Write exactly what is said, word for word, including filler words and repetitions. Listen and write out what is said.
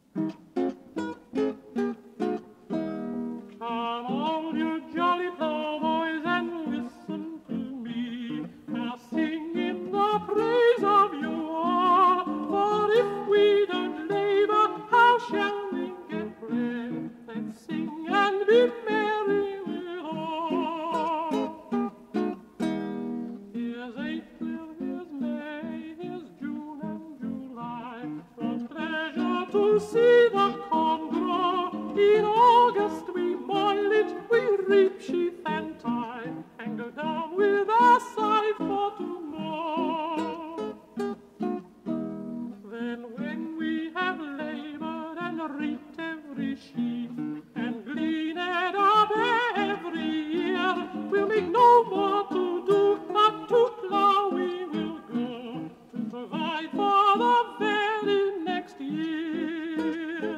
Come all you jolly plowboys and listen to me. I'll sing in the praise of you all. For if we don't labor, how shall we get bread? Let's sing and be merry with all. Here's April, here's May, here's June and July. What pleasure to see the corn grow. In August we boil it, we reap, sheaf and tie, and go down with a sigh for tomorrow. Then when we have labored and reaped every sheaf, and gleaned up every year, we'll make no more to do, but to plow we will go, to provide for the very next year.